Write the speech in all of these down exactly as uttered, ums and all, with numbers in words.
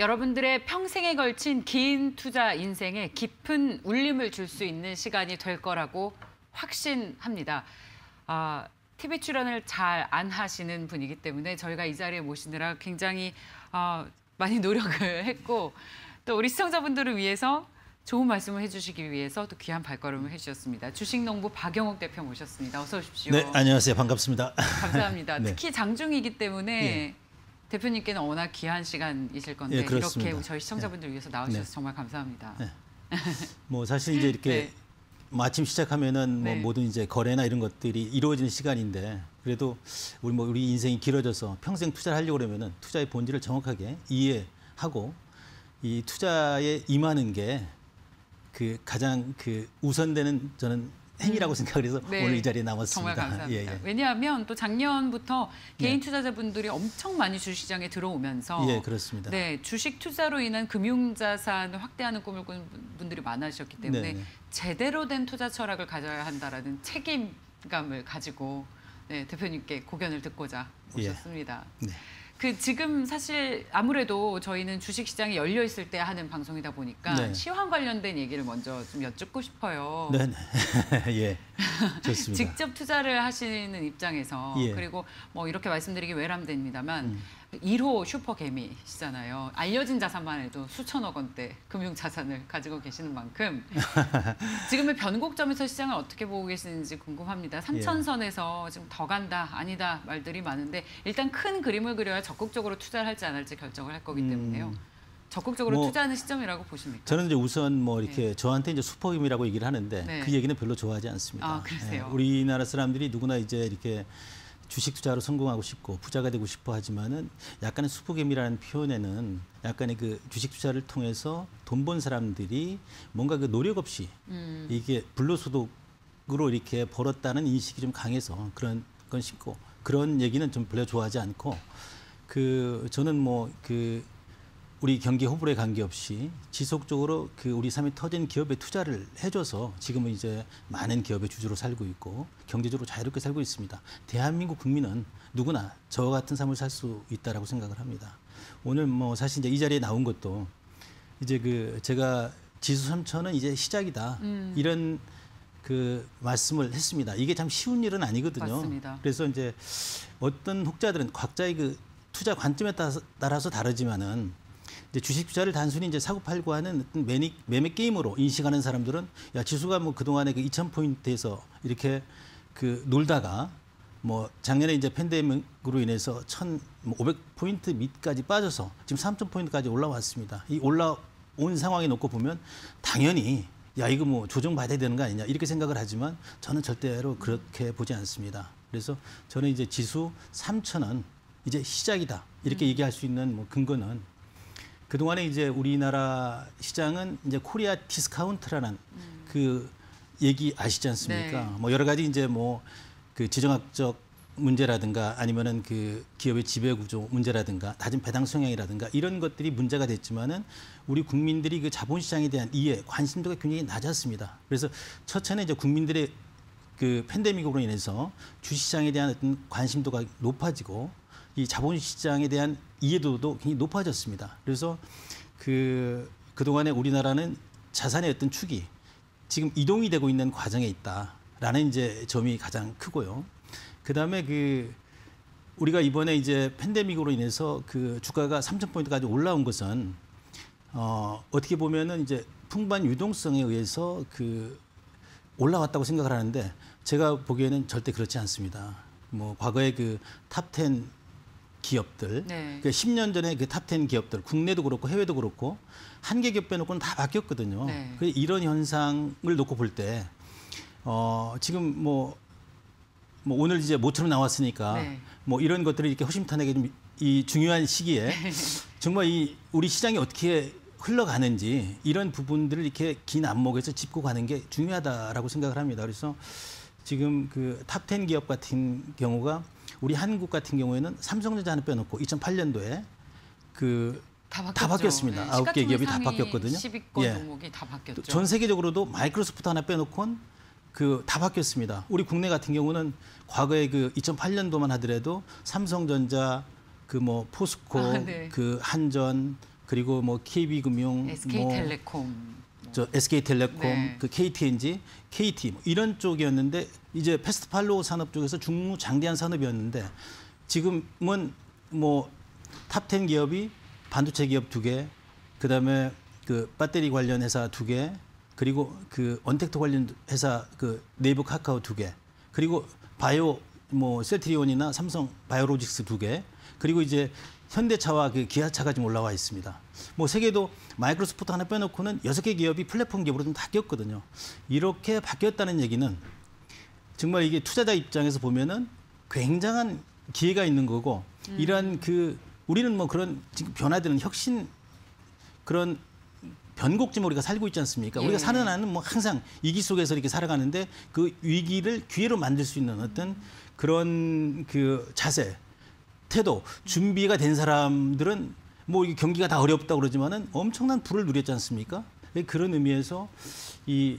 여러분들의 평생에 걸친 긴 투자 인생에 깊은 울림을 줄 수 있는 시간이 될 거라고 확신합니다. 아, 티비 출연을 잘 안 하시는 분이기 때문에 저희가 이 자리에 모시느라 굉장히 어, 많이 노력을 했고 또 우리 시청자분들을 위해서 좋은 말씀을 해주시기 위해서 또 귀한 발걸음을 해주셨습니다. 주식농부 박영욱 대표 모셨습니다. 어서 오십시오. 네, 안녕하세요. 반갑습니다. 감사합니다. 네. 특히 장중이기 때문에 예. 대표님께는 워낙 귀한 시간이실 건데 예, 이렇게 저희 시청자분들을 네. 위해서 나오셔서 네. 정말 감사합니다. 네. 뭐 사실 이제 이렇게 네. 뭐 아침 시작하면은 뭐 네. 모든 이제 거래나 이런 것들이 이루어지는 시간인데 그래도 우리 뭐 우리 인생이 길어져서 평생 투자를 하려고 그러면은 투자의 본질을 정확하게 이해하고 이 투자에 임하는 게 그 가장 그 우선되는 저는 행위라고 생각을 해서 네. 오늘 이 자리에 나왔습니다. 정말 감사합니다. 예, 예. 왜냐하면 또 작년부터 개인 네. 투자자분들이 엄청 많이 주식시장에 들어오면서 예, 그렇습니다. 네, 주식 투자로 인한 금융자산을 확대하는 꿈을 꾸는 분들이 많으셨기 때문에 네, 네. 제대로 된 투자 철학을 가져야 한다라는 책임감을 가지고 네, 대표님께 고견을 듣고자 모셨습니다. 예. 네. 그 지금 사실 아무래도 저희는 주식시장이 열려 있을 때 하는 방송이다 보니까 네. 시황 관련된 얘기를 먼저 좀 여쭙고 싶어요. 네, 네. 예. 좋습니다. 직접 투자를 하시는 입장에서 예. 그리고 뭐 이렇게 말씀드리기 외람됩니다만 음. 일 호 슈퍼개미시잖아요. 알려진 자산만 해도 수천억 원대 금융 자산을 가지고 계시는 만큼 지금의 변곡점에서 시장을 어떻게 보고 계시는지 궁금합니다. 삼천선에서 지금 더 간다 아니다 말들이 많은데 일단 큰 그림을 그려야 적극적으로 투자를 할지 안 할지 결정을 할 거기 때문에요. 음. 적극적으로 뭐, 투자하는 시점이라고 보십니까? 저는 이제 우선 뭐 이렇게 네. 저한테 이제 슈퍼힘이라고 얘기를 하는데 네. 그 얘기는 별로 좋아하지 않습니다. 아, 그러세요? 예, 우리나라 사람들이 누구나 이제 이렇게 주식 투자로 성공하고 싶고 부자가 되고 싶어 하지만은 약간의 슈퍼게임이라는 표현에는 약간의 그 주식 투자를 통해서 돈 번 사람들이 뭔가 그 노력 없이 음. 이게 불로소득으로 이렇게 벌었다는 인식이 좀 강해서 그런 건 싶고 그런 얘기는 좀 별로 좋아하지 않고 그 저는 뭐 그 우리 경기 호불호에 관계없이 지속적으로 그 우리 삶이 터진 기업에 투자를 해줘서 지금은 이제 많은 기업의 주주로 살고 있고 경제적으로 자유롭게 살고 있습니다. 대한민국 국민은 누구나 저와 같은 삶을 살 수 있다라고 생각을 합니다. 오늘 뭐 사실 이제 이 자리에 나온 것도 이제 그 제가 지수 삼천은 이제 시작이다 음. 이런 그 말씀을 했습니다. 이게 참 쉬운 일은 아니거든요. 맞습니다. 그래서 이제 어떤 혹자들은 각자의 그 투자 관점에 따라서, 따라서 다르지만은 이제 주식 투자를 단순히 이제 사고 팔고 하는 어떤 매매, 매매 게임으로 인식하는 사람들은 야 지수가 뭐 그동안에 그 이천 포인트에서 이렇게 그 놀다가 뭐 작년에 이제 팬데믹으로 인해서 천오백 포인트 밑까지 빠져서 지금 삼천 포인트까지 올라왔습니다. 이 올라온 상황에 놓고 보면 당연히 야 이거 뭐 조정 받아야 되는 거 아니냐 이렇게 생각을 하지만 저는 절대로 그렇게 보지 않습니다. 그래서 저는 이제 지수 삼천은 이제 시작이다 이렇게 음. 얘기할 수 있는 뭐 근거는 그동안에 이제 우리나라 시장은 이제 코리아 디스카운트라는 음. 그 얘기 아시지 않습니까? 네. 뭐 여러 가지 이제 뭐 그 지정학적 문제라든가 아니면은 그 기업의 지배 구조 문제라든가 낮은 배당 성향이라든가 이런 것들이 문제가 됐지만은 우리 국민들이 그 자본시장에 대한 이해, 관심도가 굉장히 낮았습니다. 그래서 첫째는 이제 국민들의 그 팬데믹으로 인해서 주식시장에 대한 어떤 관심도가 높아지고 이 자본시장에 대한 이해도도 굉장히 높아졌습니다. 그래서 그 그동안에 우리나라는 자산의 어떤 축이 지금 이동이 되고 있는 과정에 있다라는 이제 점이 가장 크고요. 그다음에 그 우리가 이번에 이제 팬데믹으로 인해서 그 주가가 삼천 포인트까지 올라온 것은 어 어떻게 보면은 이제 풍부한 유동성에 의해서 그 올라왔다고 생각을 하는데 제가 보기에는 절대 그렇지 않습니다. 뭐 과거에 그 탑 텐 기업들, 네. 그러니까 십 년 전에 그 탑 텐 기업들, 국내도 그렇고 해외도 그렇고 한 개 기업 빼놓고는 다 바뀌었거든요. 네. 그래서 이런 현상을 놓고 볼 때 어, 지금 뭐, 뭐 오늘 이제 모처럼 나왔으니까 네. 뭐 이런 것들을 이렇게 허심탄회하게 좀 이 중요한 시기에 정말 이 우리 시장이 어떻게 흘러가는지 이런 부분들을 이렇게 긴 안목에서 짚고 가는 게 중요하다라고 생각을 합니다. 그래서 지금 그 탑 텐 기업 같은 경우가 우리 한국 같은 경우에는 삼성전자 하나 빼놓고 이천팔 년도에 그 다, 다 바뀌었습니다. 아홉 개 기업이 다 바뀌었거든요. 십이 권 예. 종목이 다 바뀌었죠. 전 세계적으로도 마이크로소프트 하나 빼놓고는 그 다 바뀌었습니다. 우리 국내 같은 경우는 과거에 그 이천팔 년도만 하더라도 삼성전자, 그 뭐 포스코, 아, 네. 그 한전, 그리고 뭐 케이비금융, 에스케이텔레콤, 저 에스케이텔레콤, 네. 그 케이티엔지, 케이티 뭐 이런 쪽이었는데 이제 패스트팔로우 산업 쪽에서 중무장대한 산업이었는데 지금은 뭐 탑텐 기업이 반도체 기업 두 개, 그다음에 그 배터리 관련 회사 두 개, 그리고 그 언택트 관련 회사 그 네이버 카카오 두 개, 그리고 바이오 뭐 셀트리온이나 삼성 바이오로직스 두 개, 그리고 이제 현대차와 그 기아차가 지금 올라와 있습니다. 뭐 세계도 마이크로소프트 하나 빼놓고는 여섯 개 기업이 플랫폼 기업으로 좀 바뀌었거든요. 이렇게 바뀌었다는 얘기는 정말 이게 투자자 입장에서 보면은 굉장한 기회가 있는 거고 음. 이러한 그 우리는 뭐 그런 지금 변화되는 혁신 그런 변곡점에 우리가 살고 있지 않습니까? 예. 우리가 사는 한은 뭐 항상 위기 속에서 이렇게 살아가는데 그 위기를 기회로 만들 수 있는 어떤 그런 그 자세, 태도, 준비가 된 사람들은 뭐 이 경기가 다 어렵다고 그러지만은 엄청난 부를 누렸지 않습니까? 그런 의미에서 이,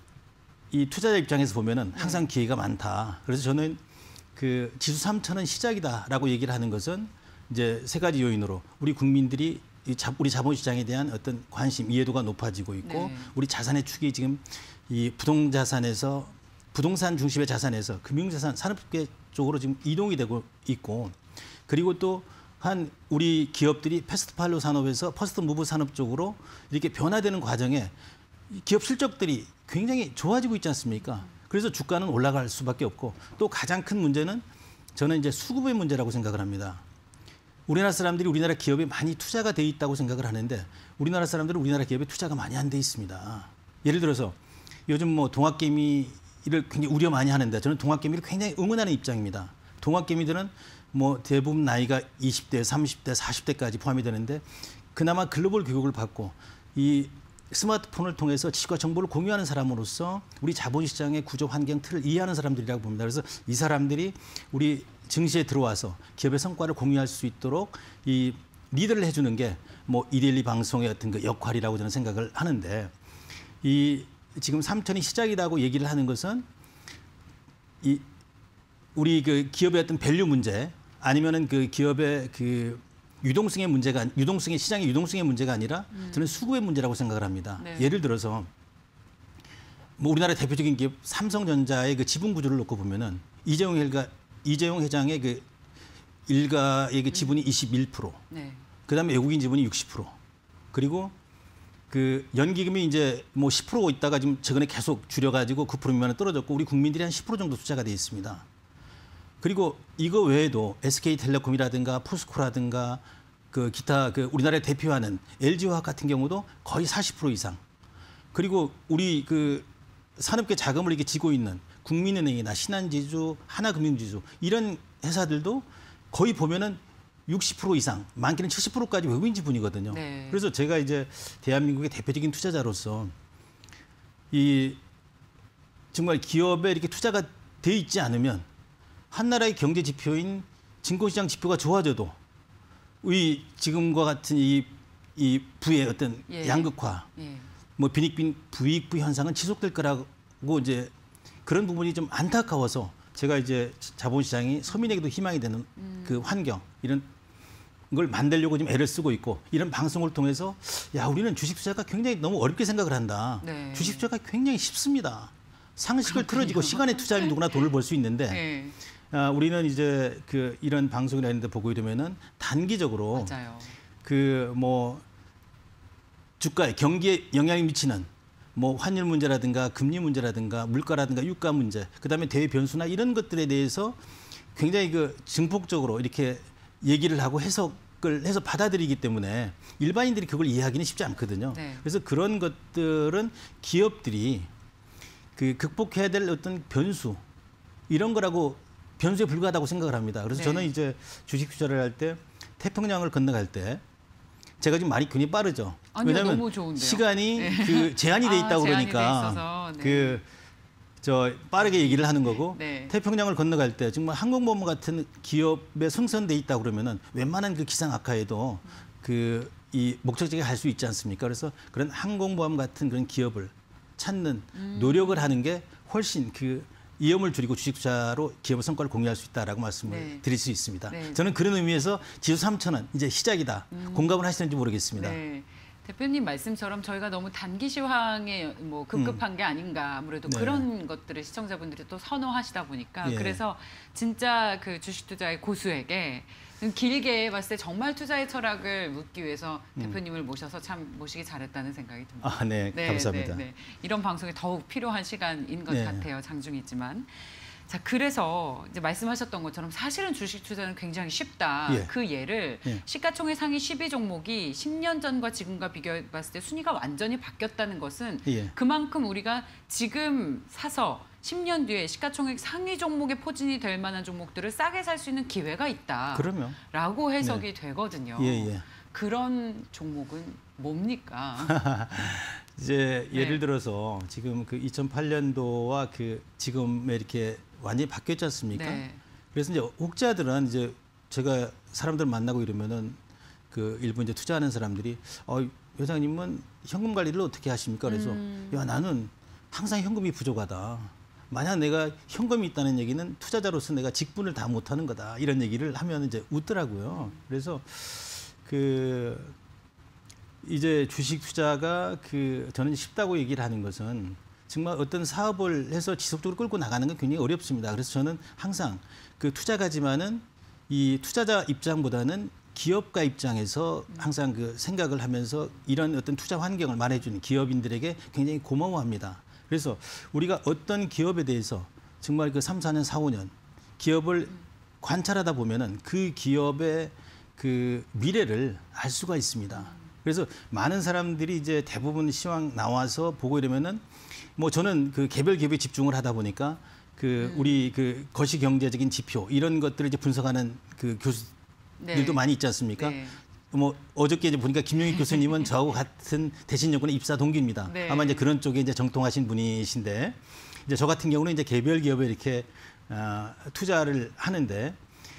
이 투자자 입장에서 보면은 항상 기회가 많다. 그래서 저는 그 지수 삼천은 시작이다라고 얘기를 하는 것은 이제 세 가지 요인으로 우리 국민들이 이 자, 우리 자본시장에 대한 어떤 관심, 이해도가 높아지고 있고 네. 우리 자산의 축이 지금 이 부동자산에서 부동산 중심의 자산에서 금융자산, 산업계 쪽으로 지금 이동이 되고 있고 그리고 또 한 우리 기업들이 패스트팔로우 산업에서 퍼스트 무브 산업 쪽으로 이렇게 변화되는 과정에 기업 실적들이 굉장히 좋아지고 있지 않습니까? 그래서 주가는 올라갈 수밖에 없고 또 가장 큰 문제는 저는 이제 수급의 문제라고 생각을 합니다. 우리나라 사람들이 우리나라 기업에 많이 투자가 돼 있다고 생각을 하는데 우리나라 사람들은 우리나라 기업에 투자가 많이 안 돼 있습니다. 예를 들어서 요즘 뭐 동학개미를 굉장히 우려 많이 하는데 저는 동학개미를 굉장히 응원하는 입장입니다. 동학개미들은 뭐 대부분 나이가 이십 대, 삼십 대, 사십 대까지 포함이 되는데 그나마 글로벌 교육을 받고 이 스마트폰을 통해서 지식과 정보를 공유하는 사람으로서 우리 자본시장의 구조 환경 틀을 이해하는 사람들이라고 봅니다. 그래서 이 사람들이 우리 증시에 들어와서 기업의 성과를 공유할 수 있도록 이 리드를 해주는 게 뭐 이데일리 방송의 어떤 그 역할이라고 저는 생각을 하는데 이 지금 삼천이 시작이라고 얘기를 하는 것은 이 우리 그 기업의 어떤 밸류 문제 아니면은 그 기업의 그 유동성의 문제가 유동성의 시장의 유동성의 문제가 아니라 저는 수급의 문제라고 생각을 합니다. 네. 예를 들어서 뭐 우리나라 대표적인 기업 삼성전자의 그 지분 구조를 놓고 보면은 이재용 일가 이재용 회장의 그 일가의 그 지분이 이십일 퍼센트, 네. 그다음에 외국인 지분이 육십 퍼센트, 그리고 그 연기금이 이제 뭐 십 퍼센트 있다가 지금 최근에 계속 줄여가지고 구 퍼센트 미만으로 떨어졌고 우리 국민들이 한 십 퍼센트 정도 투자가 돼 있습니다. 그리고 이거 외에도 에스케이텔레콤이라든가 포스코라든가 그 기타 그 우리나라를 대표하는 엘지화학 같은 경우도 거의 사십 퍼센트 이상. 그리고 우리 그 산업계 자금을 이렇게 쥐고 있는 국민은행이나 신한지주, 하나금융지주 이런 회사들도 거의 보면은 육십 퍼센트 이상, 많게는 칠십 퍼센트까지 외국인 지분이거든요. 네. 그래서 제가 이제 대한민국의 대표적인 투자자로서 이 정말 기업에 이렇게 투자가 돼 있지 않으면 한 나라의 경제 지표인 증권시장 지표가 좋아져도 이 지금과 같은 이, 이 부의 어떤 예. 양극화, 예. 뭐 빈익빈 부익부 현상은 지속될 거라고 이제 그런 부분이 좀 안타까워서 제가 이제 자본시장이 서민에게도 희망이 되는 음. 그 환경 이런 걸 만들려고 지금 애를 쓰고 있고 이런 방송을 통해서 야 우리는 주식 투자가 굉장히 너무 어렵게 생각을 한다. 네. 주식 투자가 굉장히 쉽습니다. 상식을 그렇군요. 틀어지고 시간에 투자하면 누구나 돈을 벌 수 있는데. 네. 아, 우리는 이제 그 이런 방송이나 이런 데 보고 이러면은 단기적으로 그 뭐 주가에 경기에 영향이 미치는 뭐 환율 문제라든가 금리 문제라든가 물가라든가 유가 문제, 그다음에 대외 변수나 이런 것들에 대해서 굉장히 그 증폭적으로 이렇게 얘기를 하고 해석을 해서 받아들이기 때문에 일반인들이 그걸 이해하기는 쉽지 않거든요. 네. 그래서 그런 것들은 기업들이 그 극복해야 될 어떤 변수 이런 거라고 변수에 불과하다고 생각을 합니다. 그래서 네. 저는 이제 주식 투자를 할 때 태평양을 건너갈 때 제가 지금 말이 굉장히 빠르죠. 아니요, 왜냐하면 너무 좋은데요. 시간이 네. 그 제한이 돼 있다고 아, 그러니까 네. 그 저 빠르게 얘기를 하는 거고 네. 태평양을 건너갈 때 정말 항공모함 같은 기업에 승선돼 있다 그러면은 웬만한 그 기상 악화에도 그 이 목적지에 갈 수 있지 않습니까? 그래서 그런 항공모함 같은 그런 기업을 찾는 음. 노력을 하는 게 훨씬 그 위험을 줄이고 주식 투자로 기업의 성과를 공유할 수 있다라고 말씀을 네. 드릴 수 있습니다. 네. 저는 그런 의미에서 지수 삼천 원 이제 시작이다. 음. 공감을 하시는지 모르겠습니다. 네. 대표님 말씀처럼 저희가 너무 단기 시황에 뭐 급급한 음. 게 아닌가 아무래도 네. 그런 것들을 시청자분들이 또 선호하시다 보니까 예. 그래서 진짜 그 주식 투자의 고수에게 길게 봤을 때 정말 투자의 철학을 묻기 위해서 음. 대표님을 모셔서 참 모시기 잘했다는 생각이 듭니다. 아, 네, 네 감사합니다. 네, 네. 이런 방송이 더욱 필요한 시간인 것 네. 같아요. 장중이지만. 자, 그래서 이제 말씀하셨던 것처럼 사실은 주식 투자는 굉장히 쉽다. 예. 그 예를 예. 시가총액 상위 십이 종목이 십 년 전과 지금과 비교해 봤을 때 순위가 완전히 바뀌었다는 것은 예. 그만큼 우리가 지금 사서 십 년 뒤에 시가총액 상위 종목에 포진이 될 만한 종목들을 싸게 살 수 있는 기회가 있다. 그럼요. 라고 해석이 네. 되거든요. 예, 예. 그런 종목은 뭡니까? 이제 네. 예를 들어서 지금 그 이천팔 년도와 그 지금에 이렇게 완전히 바뀌었지 않습니까? 네. 그래서 이제 혹자들은 이제 제가 사람들 만나고 이러면은 그 일부 이제 투자하는 사람들이 어, 회장님은 현금 관리를 어떻게 하십니까? 그래서 음. 야 나는 항상 현금이 부족하다. 만약 내가 현금이 있다는 얘기는 투자자로서 내가 직분을 다 못하는 거다. 이런 얘기를 하면 이제 웃더라고요. 그래서 그 이제 주식 투자가 그 저는 쉽다고 얘기를 하는 것은 정말 어떤 사업을 해서 지속적으로 끌고 나가는 건 굉장히 어렵습니다. 그래서 저는 항상 그 투자가지만은 이 투자자 입장보다는 기업가 입장에서 항상 그 생각을 하면서 이런 어떤 투자 환경을 말해주는 기업인들에게 굉장히 고마워합니다. 그래서 우리가 어떤 기업에 대해서 정말 그 삼, 사 년, 사, 오 년 기업을 관찰하다 보면은 그 기업의 그 미래를 알 수가 있습니다. 그래서 많은 사람들이 이제 대부분 시황 나와서 보고 이러면은 뭐 저는 그 개별 기업에 집중을 하다 보니까 그 음. 우리 그 거시 경제적인 지표 이런 것들을 이제 분석하는 그 교수들도 네. 많이 있지 않습니까? 네. 뭐 어저께 이제 보니까 김용익 교수님은 저하고 같은 대신여고의 입사 동기입니다. 네. 아마 이제 그런 쪽에 이제 정통하신 분이신데 이제 저 같은 경우는 이제 개별 기업에 이렇게 어, 투자를 하는데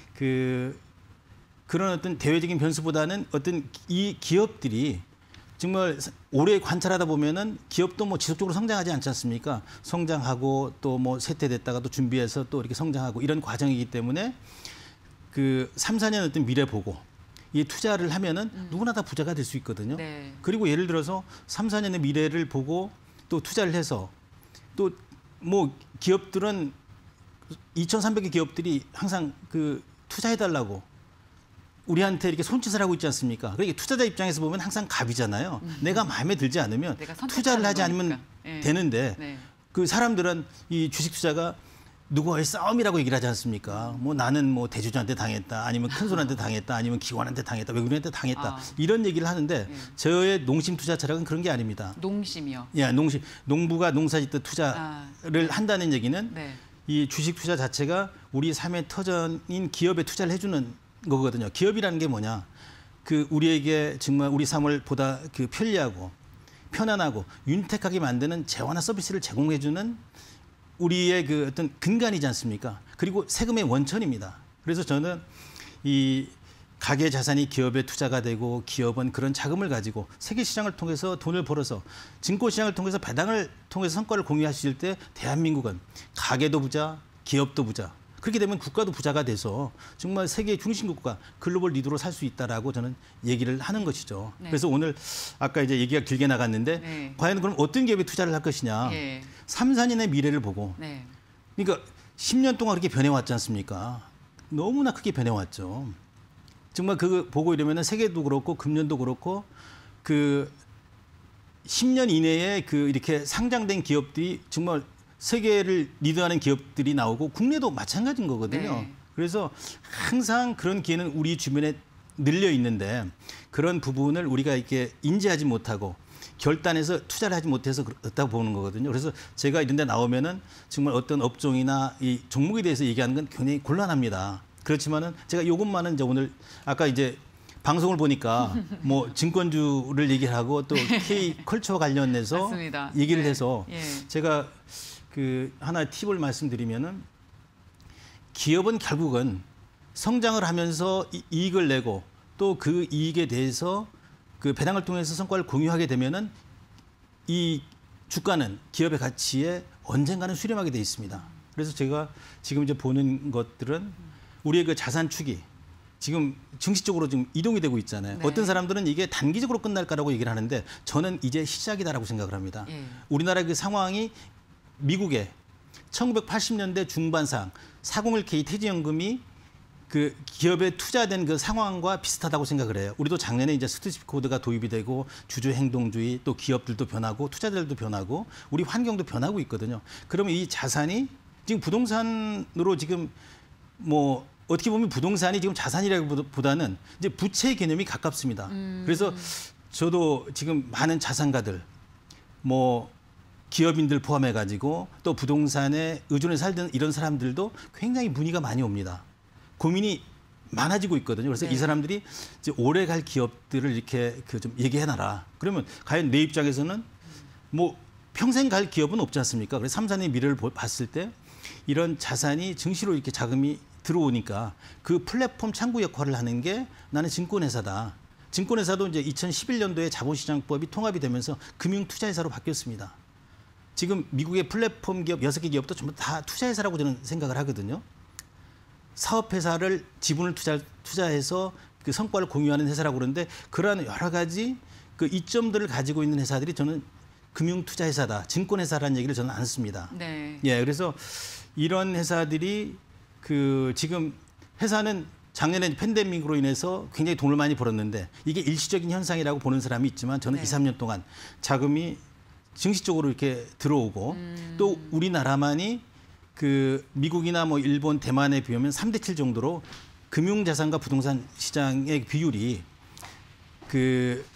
그 그런 어떤 대외적인 변수보다는 어떤 이 기업들이 정말 오래 관찰하다 보면은 기업도 뭐 지속적으로 성장하지 않지 않습니까? 성장하고 또 뭐 쇠퇴됐다가 또 준비해서 또 이렇게 성장하고 이런 과정이기 때문에 그 삼, 사 년 어떤 미래 보고 이 투자를 하면은 음. 누구나 다 부자가 될 수 있거든요. 네. 그리고 예를 들어서 삼, 사 년의 미래를 보고 또 투자를 해서 또 뭐 기업들은 이천삼백 개 기업들이 항상 그 투자해달라고 우리한테 이렇게 손짓을 하고 있지 않습니까? 그러니까 투자자 입장에서 보면 항상 갑이잖아요. 음. 내가 마음에 들지 않으면 투자를 하지 않으면 네. 되는데 네. 그 사람들은 이 주식 투자가 누구와의 싸움이라고 얘기를 하지 않습니까? 뭐 나는 뭐 대주주한테 당했다, 아니면 큰 손한테 당했다, 아니면 기관한테 당했다, 외국인한테 당했다 아. 이런 얘기를 하는데 네. 저의 농심 투자 철학은 그런 게 아닙니다. 농심이요? 예, 농심 농부가 농사짓듯 투자를 아. 네. 한다는 얘기는 네. 이 주식 투자 자체가 우리 삶의 터전인 기업에 투자를 해주는 거거든요. 기업이라는 게 뭐냐? 그 우리에게 정말 우리 삶을 보다 그 편리하고 편안하고 윤택하게 만드는 재화나 서비스를 제공해주는 우리의 그 어떤 근간이지 않습니까? 그리고 세금의 원천입니다. 그래서 저는 이 가계 자산이 기업에 투자가 되고 기업은 그런 자금을 가지고 세계 시장을 통해서 돈을 벌어서 증권 시장을 통해서 배당을 통해서 성과를 공유하실 때 대한민국은 가계도 부자, 기업도 부자. 그렇게 되면 국가도 부자가 돼서 정말 세계 중심국가 글로벌 리더로 살 수 있다라고 저는 얘기를 하는 것이죠. 네. 그래서 오늘 아까 이제 얘기가 길게 나갔는데 네. 과연 그럼 어떤 기업에 투자를 할 것이냐. 네. 삼, 사 년의 미래를 보고 네. 그러니까 십 년 동안 그렇게 변해왔지 않습니까? 너무나 크게 변해왔죠. 정말 그거 보고 이러면 세계도 그렇고 금년도 그렇고 그 십 년 이내에 그 이렇게 상장된 기업들이 정말 세계를 리드하는 기업들이 나오고 국내도 마찬가지인 거거든요. 네. 그래서 항상 그런 기회는 우리 주변에 늘려 있는데 그런 부분을 우리가 이렇게 인지하지 못하고 결단해서 투자를 하지 못해서 그렇다고 보는 거거든요. 그래서 제가 이런 데 나오면은 정말 어떤 업종이나 이 종목에 대해서 얘기하는 건 굉장히 곤란합니다. 그렇지만은 제가 이것만은 이제 오늘 아까 이제 방송을 보니까 뭐 증권주를 얘기하고 또 K 컬처와 관련해서 맞습니다. 얘기를 네. 해서 예. 제가 그 하나의 팁을 말씀드리면은 기업은 결국은 성장을 하면서 이익을 내고 또 그 이익에 대해서 그 배당을 통해서 성과를 공유하게 되면은 이 주가는 기업의 가치에 언젠가는 수렴하게 돼 있습니다. 그래서 제가 지금 이제 보는 것들은 우리의 그 자산 축이 지금 증시 쪽으로 지금 이동이 되고 있잖아요. 네. 어떤 사람들은 이게 단기적으로 끝날 거라고 얘기를 하는데 저는 이제 시작이다라고 생각을 합니다. 예. 우리나라의 그 상황이 미국의 천구백팔십 년대 중반상 사공일 케이 퇴직연금이 그 기업에 투자된 그 상황과 비슷하다고 생각을 해요. 우리도 작년에 이제 스튜디오 코드가 도입이 되고 주주 행동주의 또 기업들도 변하고 투자자들도 변하고 우리 환경도 변하고 있거든요. 그러면 이 자산이 지금 부동산으로 지금 뭐 어떻게 보면 부동산이 지금 자산이라기보다는 이제 부채 개념이 가깝습니다. 음. 그래서 저도 지금 많은 자산가들 뭐 기업인들 포함해 가지고 또 부동산에 의존해 살던 이런 사람들도 굉장히 문의가 많이 옵니다. 고민이 많아지고 있거든요. 그래서 네. 이 사람들이 이제 오래 갈 기업들을 이렇게 그 좀 얘기해놔라. 그러면 과연 내 입장에서는 뭐 평생 갈 기업은 없지 않습니까? 그래서 삼, 사 년의 미래를 봤을 때 이런 자산이 증시로 이렇게 자금이 들어오니까 그 플랫폼 창구 역할을 하는 게 나는 증권회사다. 증권회사도 이제 이천십일 년도에 자본시장법이 통합이 되면서 금융투자회사로 바뀌었습니다. 지금 미국의 플랫폼 기업 여섯 개 기업도 전부 다 투자회사라고 저는 생각을 하거든요. 사업회사를 지분을 투자, 투자해서 그 성과를 공유하는 회사라고 그러는데 그러한 여러 가지 그 이점들을 가지고 있는 회사들이 저는 금융투자회사다, 증권회사라는 얘기를 저는 안 씁니다. 네. 예, 그래서 이런 회사들이 그 지금 회사는 작년에 팬데믹으로 인해서 굉장히 돈을 많이 벌었는데 이게 일시적인 현상이라고 보는 사람이 있지만 저는 네. 이, 삼 년 동안 자금이 증시 쪽으로 이렇게 들어오고 음. 또 우리나라만이 그 미국이나 뭐 일본, 대만에 비하면 삼 대 칠 정도로 금융자산과 부동산 시장의 비율이 그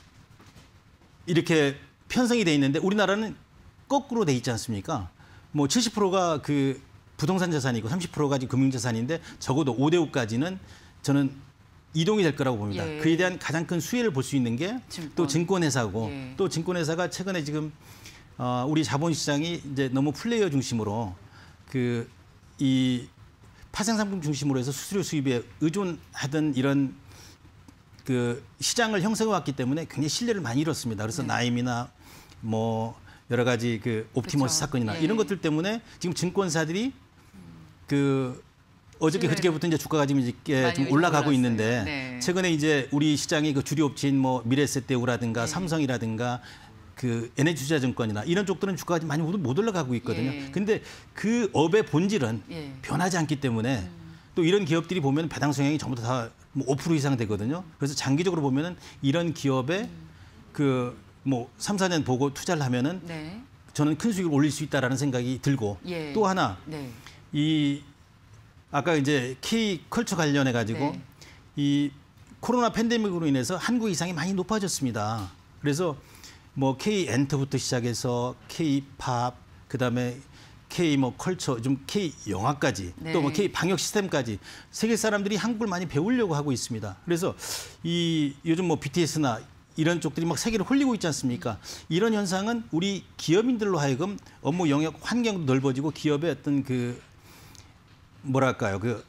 이렇게 편성이 돼 있는데 우리나라는 거꾸로 돼 있지 않습니까? 뭐 칠십 퍼센트가 그 부동산 자산이고 삼십 퍼센트가 지금 금융자산인데 적어도 오 대 오까지는 저는 이동이 될 거라고 봅니다. 예. 그에 대한 가장 큰 수혜를 볼 수 있는 게 또 증권. 증권회사고 예. 또 증권회사가 최근에 지금 어, 우리 자본시장이 이제 너무 플레이어 중심으로 그 이 파생상품 중심으로 해서 수수료 수입에 의존하던 이런 그 시장을 형성해 왔기 때문에 굉장히 신뢰를 많이 잃었습니다. 그래서 네. 나임이나 뭐 여러 가지 그 옵티머스 그렇죠. 사건이나 예. 이런 것들 때문에 지금 증권사들이 그 어저께 신뢰를 그저께부터 이제 주가가 지금 이렇게 많이 좀 올라가고 올랐어요. 있는데 네. 최근에 이제 우리 시장의 그 주류 업체인 뭐 미래에셋대우라든가 네. 삼성이라든가 그 엔에이치투자증권이나 이런 쪽들은 주가가 많이 못, 못 올라가고 있거든요. 예. 근데 그 업의 본질은 예. 변하지 않기 때문에 음. 또 이런 기업들이 보면 배당 성향이 전부 다 뭐 오 퍼센트 이상 되거든요. 그래서 장기적으로 보면은 이런 기업에 음. 그 뭐 삼, 사 년 보고 투자를 하면은 네. 저는 큰 수익을 올릴 수 있다라는 생각이 들고 예. 또 하나 네. 이 아까 이제 K 컬처 관련해 가지고 네. 이 코로나 팬데믹으로 인해서 한국 이상이 많이 높아졌습니다. 그래서 뭐 K 엔터부터 시작해서 K 팝 그다음에 K 뭐 컬처 좀 K 영화까지 네. 또 뭐 K 방역 시스템까지 세계 사람들이 한국을 많이 배우려고 하고 있습니다. 그래서 이 요즘 뭐 비티에스나 이런 쪽들이 막 세계를 홀리고 있지 않습니까? 이런 현상은 우리 기업인들로 하여금 업무 영역 환경도 넓어지고 기업의 어떤 그 뭐랄까요? 그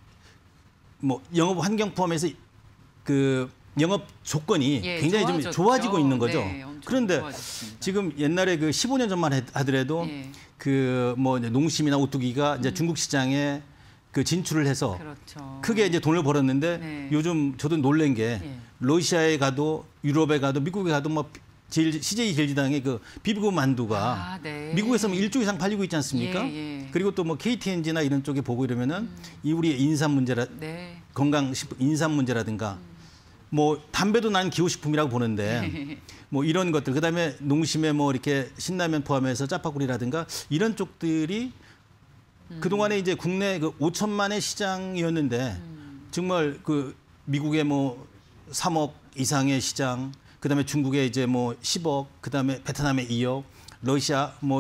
뭐 영업 환경 포함해서 그 영업 조건이 예, 굉장히 좀 좋아졌죠. 좋아지고 있는 거죠. 네, 엄청 그런데 좋아졌습니다. 지금 옛날에 그 십오 년 전만 하더라도 예. 그 뭐 농심이나 오뚜기가 이제 중국 시장에 그 진출을 해서 그렇죠. 크게 이제 돈을 벌었는데 네. 요즘 저도 놀란 게 예. 러시아에 가도 유럽에 가도 미국에 가도 뭐 제일 씨제이 제일지당의 그 비비고 만두가 아, 네. 미국에서 뭐 일조 이상 팔리고 있지 않습니까? 예, 예. 그리고 또 뭐 케이티엔지나 이런 쪽에 보고 이러면은 이 우리의 인삼 문제라 네. 건강 식품 인삼 문제라든가 뭐 담배도 난 기호식품이라고 보는데 뭐 이런 것들 그다음에 농심에 뭐 이렇게 신라면 포함해서 짜파구리라든가 이런 쪽들이 그동안에 이제 국내 그 오천만의 시장이었는데 정말 그 미국의 뭐 삼억 이상의 시장 그다음에 중국에 이제 뭐 십억 그다음에 베트남에 이억 러시아 뭐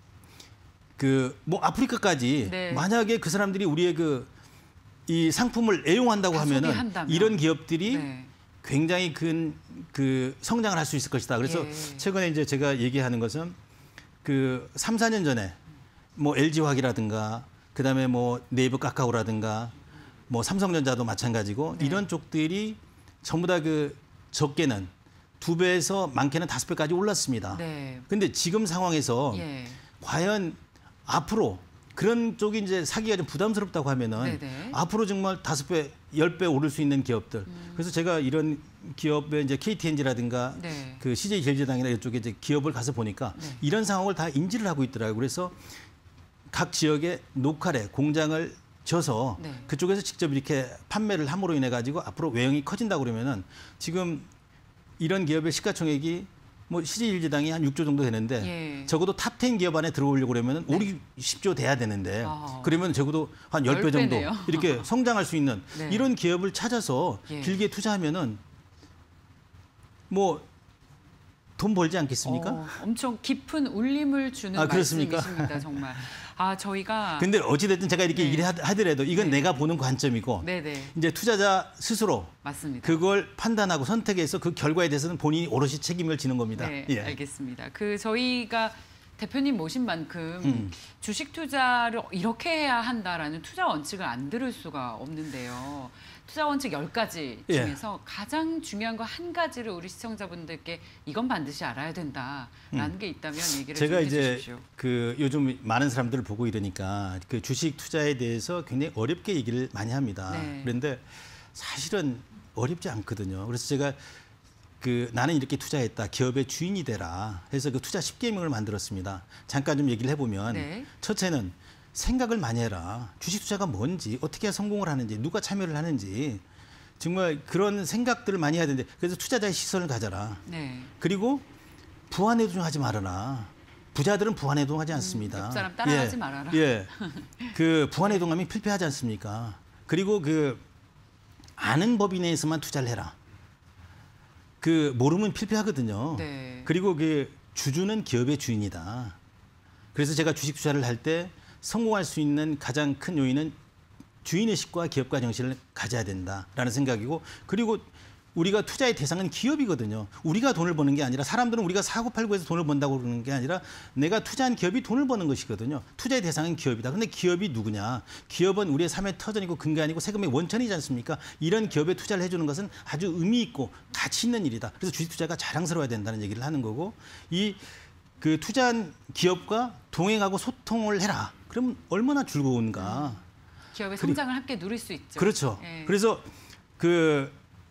그 뭐 아프리카까지 네. 만약에 그 사람들이 우리의 그 이 상품을 애용한다고 다 하면은 소비한다면. 이런 기업들이 네. 굉장히 큰 그 성장을 할 수 있을 것이다. 그래서 예. 최근에 이제 제가 얘기하는 것은 그 삼, 사 년 전에 뭐 엘지화학이라든가 그다음에 뭐 네이버 카카오라든가 뭐 삼성전자도 마찬가지고 네. 이런 쪽들이 전부 다 그 적게는 두 배에서 많게는 다섯 배까지 올랐습니다. 네. 근데 지금 상황에서 예. 과연 앞으로 그런 쪽이 이제 사기가 좀 부담스럽다고 하면은 네네. 앞으로 정말 다섯 배, 열 배 오를 수 있는 기업들. 음. 그래서 제가 이런 기업의 이제 케이티엔지라든가 네. 그 씨제이 제일제당이나 이쪽에 이제 기업을 가서 보니까 네. 이런 상황을 다 인지를 하고 있더라고요. 그래서 각 지역에 녹화래 공장을 져서 네. 그쪽에서 직접 이렇게 판매를 함으로 인해 가지고 앞으로 외형이 커진다고 그러면은 지금 이런 기업의 시가총액이 뭐 씨제이일제당이 한 육 조 정도 되는데 예. 적어도 탑 텐 기업 안에 들어오려고 그러면은 네. 오, 십 조 돼야 되는데 아. 그러면 적어도 한 십 배 열 정도 배네요. 이렇게 성장할 수 있는 네. 이런 기업을 찾아서 예. 길게 투자하면은 뭐 돈 벌지 않겠습니까? 어, 엄청 깊은 울림을 주는 아, 그렇습니까? 말씀이십니다, 정말. 아, 저희가 근데 어찌됐든 제가 이렇게 네. 얘기를 하- 하더라도 이건 네. 내가 보는 관점이고 네네, 이제 투자자 스스로 맞습니다. 그걸 판단하고 선택해서 그 결과에 대해서는 본인이 오롯이 책임을 지는 겁니다. 네, 예. 알겠습니다. 그 저희가 대표님 모신 만큼 음. 주식 투자를 이렇게 해야 한다라는 투자 원칙을 안 들을 수가 없는데요. 투자 원칙 열 가지 예. 중에서 가장 중요한 거 한 가지를 우리 시청자분들께 이건 반드시 알아야 된다라는 게 있다면 얘기를 음. 제가 좀 이제 해주십시오. 그 요즘 많은 사람들을 보고 이러니까 그 주식 투자에 대해서 굉장히 어렵게 얘기를 많이 합니다. 네. 그런데 사실은 어렵지 않거든요. 그래서 제가 그 나는 이렇게 투자했다. 기업의 주인이 되라. 해서 그 투자 십 계명을 만들었습니다. 잠깐 좀 얘기를 해보면 네. 첫째는 생각을 많이 해라. 주식 투자가 뭔지, 어떻게 해야 성공을 하는지, 누가 참여를 하는지 정말 그런 생각들을 많이 해야 되는데 그래서 투자자의 시선을 가져라. 네. 그리고 부안해동하지 말아라. 부자들은 부안해동하지 않습니다. 음, 옆 사람 따라가지 예, 말아라. 예, 그 부안해동하면 필패하지 않습니까? 그리고 그 아는 법인 내에서만 투자를 해라. 그 모르면 필패하거든요. 네. 그리고 그 주주는 기업의 주인이다. 그래서 제가 주식 투자를 할 때 성공할 수 있는 가장 큰 요인은 주인의식과 기업가 정신을 가져야 된다라는 생각이고 그리고 우리가 투자의 대상은 기업이거든요. 우리가 돈을 버는 게 아니라 사람들은 우리가 사고 팔고 해서 돈을 번다고 그러는 게 아니라 내가 투자한 기업이 돈을 버는 것이거든요. 투자의 대상은 기업이다. 그런데 기업이 누구냐? 기업은 우리의 삶의 터전이고 근간이고 세금의 원천이지 않습니까? 이런 기업에 투자를 해주는 것은 아주 의미 있고 가치 있는 일이다. 그래서 주식 투자가 자랑스러워야 된다는 얘기를 하는 거고 이 그 투자한 기업과 동행하고 소통을 해라. 그럼 얼마나 즐거운가. 기업의 성장을 함께 누릴 수 있죠. 그렇죠. 예. 그래서 그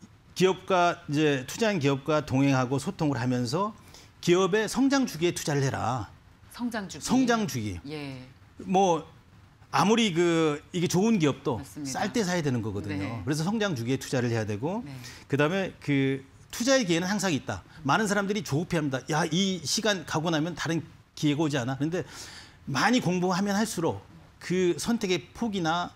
기업과 이제 투자한 기업과 동행하고 소통을 하면서 기업의 성장 주기에 투자를 해라. 성장 주기. 성장 주기. 예. 뭐 아무리 그 이게 좋은 기업도 맞습니다. 쌀 때 사야 되는 거거든요. 네. 그래서 성장 주기에 투자를 해야 되고 네. 그다음에 그 투자의 기회는 항상 있다. 많은 사람들이 조급해합니다. 야, 이 시간 가고 나면 다른 기회가 오지 않아. 그런데 많이 공부하면 할수록 그 선택의 폭이나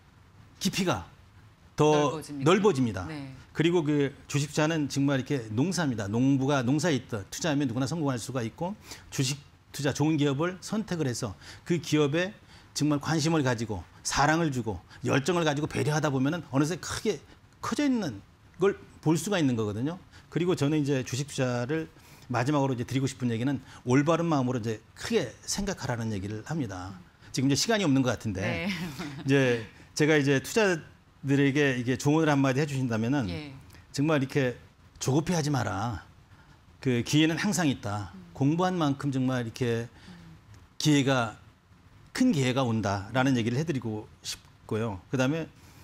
깊이가 더 넓어집니다. 넓어집니다. 네. 그리고 그 주식 투자는 정말 이렇게 농사입니다. 농부가 농사에 있다. 투자하면 누구나 성공할 수가 있고 주식 투자 좋은 기업을 선택을 해서 그 기업에 정말 관심을 가지고 사랑을 주고 열정을 가지고 배려하다 보면은 어느새 크게 커져 있는 걸 볼 수가 있는 거거든요. 그리고 저는 이제 주식 투자를 마지막으로 이제 드리고 싶은 얘기는 올바른 마음으로 이제 크게 생각하라는 얘기를 합니다. 지금 이제 시간이 없는 것 같은데 네. 이제 제가 이제 투자들에게 이게 조언을 한마디 해주신다면은 예. 정말 이렇게 조급해하지 마라. 그 기회는 항상 있다. 음. 공부한 만큼 정말 이렇게 기회가 큰 기회가 온다라는 얘기를 해드리고 싶고요. 그다음에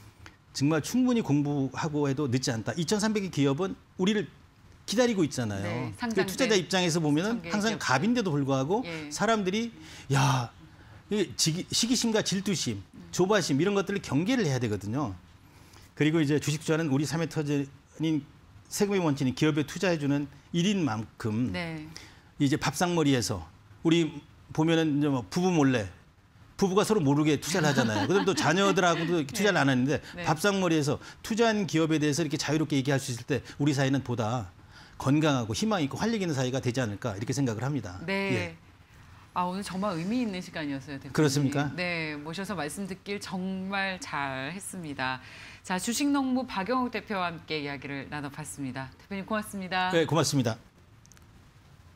정말 충분히 공부하고 해도 늦지 않다. 이천삼백 개 기업은 우리를 기다리고 있잖아요. 네, 그 상장된 투자자 입장에서 보면은 수천 개의 항상 기업들. 갑인데도 불구하고 예. 사람들이 야 이게 지기- 시기심과 질투심, 조바심 이런 것들을 경계를 해야 되거든요. 그리고 이제 주식 투자는 우리 삶의 터전인 세금의 원칙인 기업에 투자해주는 일인 만큼 네. 이제 밥상머리에서 우리 보면은 이제 뭐 부부 몰래 부부가 서로 모르게 투자를 하잖아요. 그럼 또 자녀들하고도 이렇게 투자를 안 하는데 네. 밥상머리에서 투자한 기업에 대해서 이렇게 자유롭게 얘기할 수 있을 때 우리 사회는 보다 건강하고 희망 있고 활력 있는 사회가 되지 않을까 이렇게 생각을 합니다. 네. 예. 아, 오늘 정말 의미 있는 시간이었어요, 대표님. 그렇습니까? 네, 모셔서 말씀 듣길 정말 잘 했습니다. 자, 주식농부 박영욱 대표와 함께 이야기를 나눠봤습니다. 대표님 고맙습니다. 네, 고맙습니다.